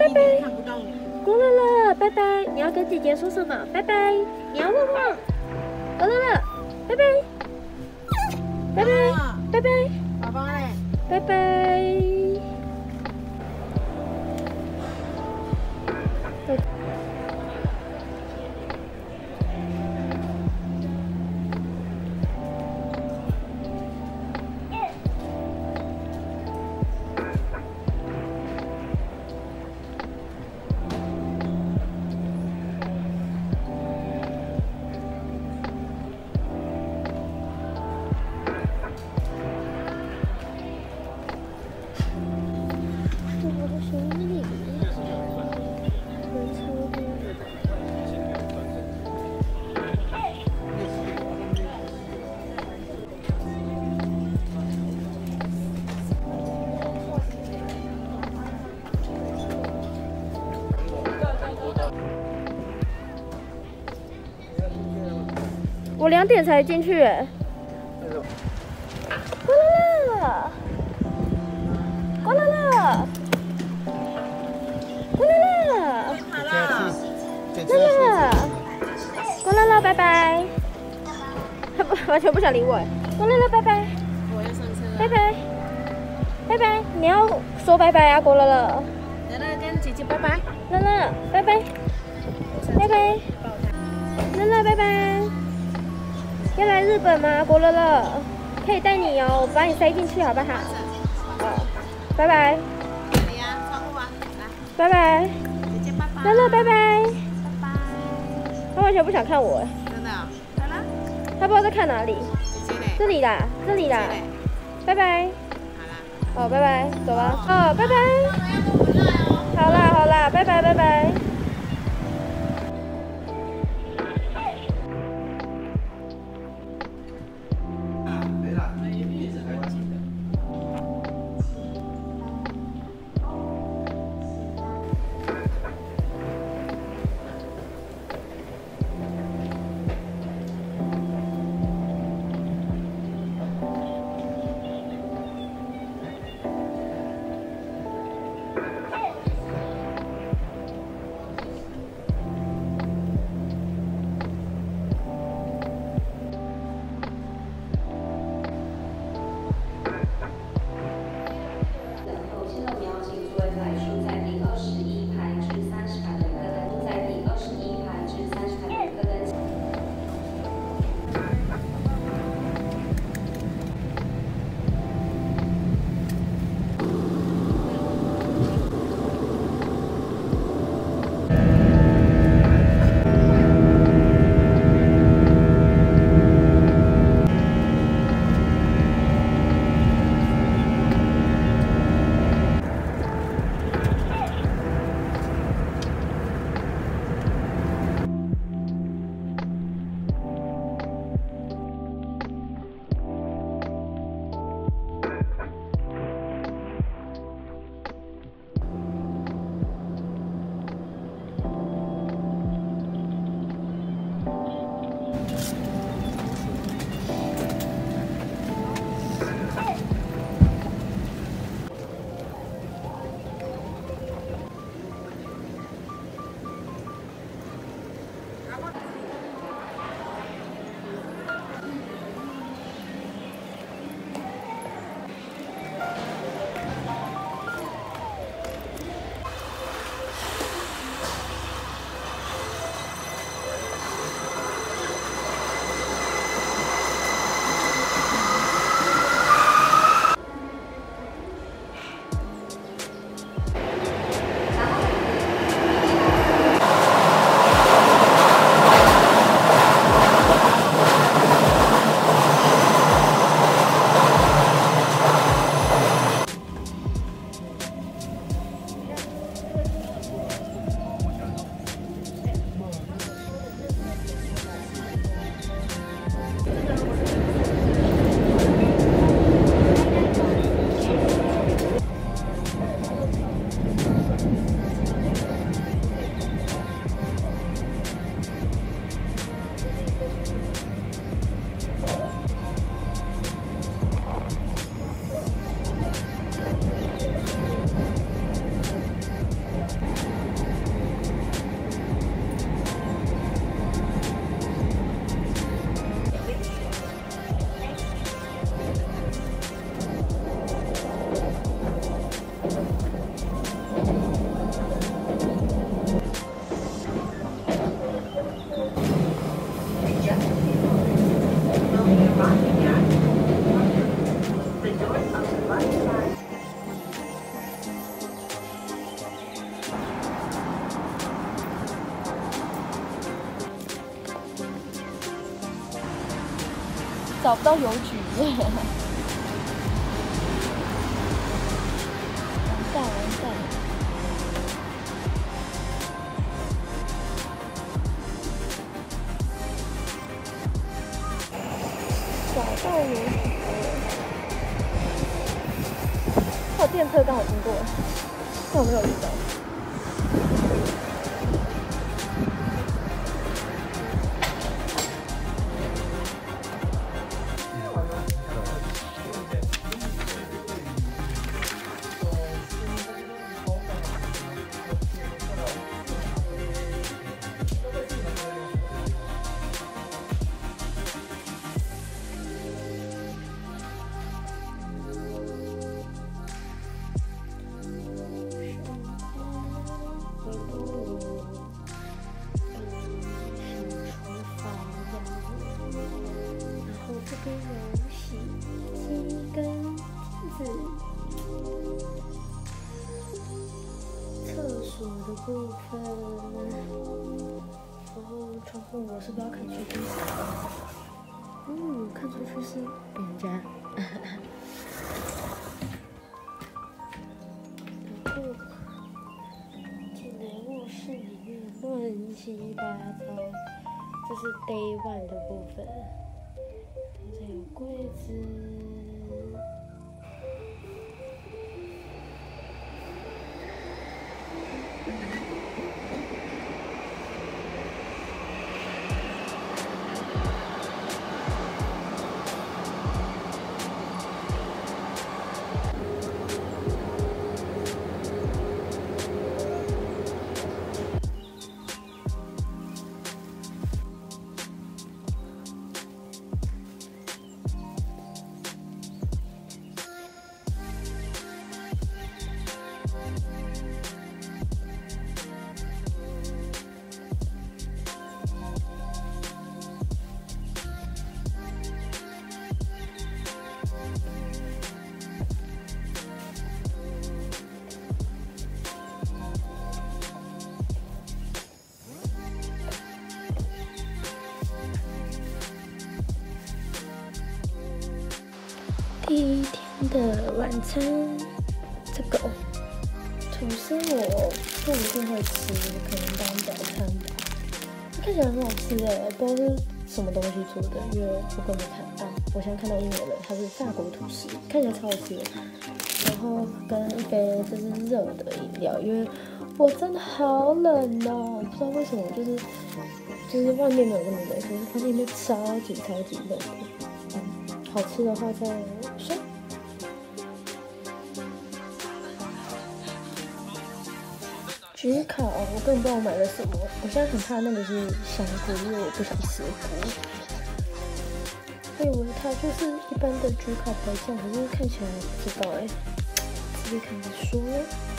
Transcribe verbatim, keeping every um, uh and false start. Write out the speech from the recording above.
拜拜。 看不到你。 郭乐乐，拜拜。你要跟姐姐说什么？拜拜。你要问我。郭乐乐，拜拜。拜拜，拜拜。 爸爸嘞？ 拜拜。我两点才进去哎。郭乐乐，郭乐乐，郭乐乐， 好了， 乐乐，郭乐乐，拜拜。他不完全不想理我哎。郭乐乐，拜拜。 我要上车。 拜拜，拜拜。你要说拜拜啊，郭乐乐。 乐乐跟姐姐拜拜。 乐乐，拜拜。拜拜。乐乐，拜拜。要来日本吗，郭乐乐？可以带你哦，我把你塞进去好不好？哦，拜拜。 这里啊，窗户啊，来。 拜拜。 姐姐拜拜。 乐乐，拜拜。 拜拜。 他完全不想看我哎。 真的？来了。 他不知道在看哪里。 姐姐嘞？ 这里啦，这里啦。拜拜。 好啦。 哦，拜拜，走吧。哦，拜拜。好啦好啦，拜拜拜拜。 找不到邮局，完蛋完蛋！找到邮局了，还有电车刚好经过，但我没有遇到。 的部分，然后窗户我是不是要看出去？嗯，看出去是别人家。然后进来卧室里面乱七八糟，这是 day one 的部分，这有柜子。 第一天的晚餐，这个吐司我不一定会吃，可能当早餐吧。它看起来很好吃哎，不知道是什么东西做的，因为我根本没看啊。我现在看到英文了，它是法国吐司，看起来超好吃的。然后跟一杯就是热的饮料，因为我真的好冷哦，不知道为什么，就是就是外面没有那么冷，可是房间里面超级超级冷的。嗯，好吃的话再说。焗烤，我根本不知道我买了什么，我现在很怕那个是香菇，因为我不想吃菇。我以为它就是一般的焗烤白酱，可是看起来不知道哎、欸，直接看着说。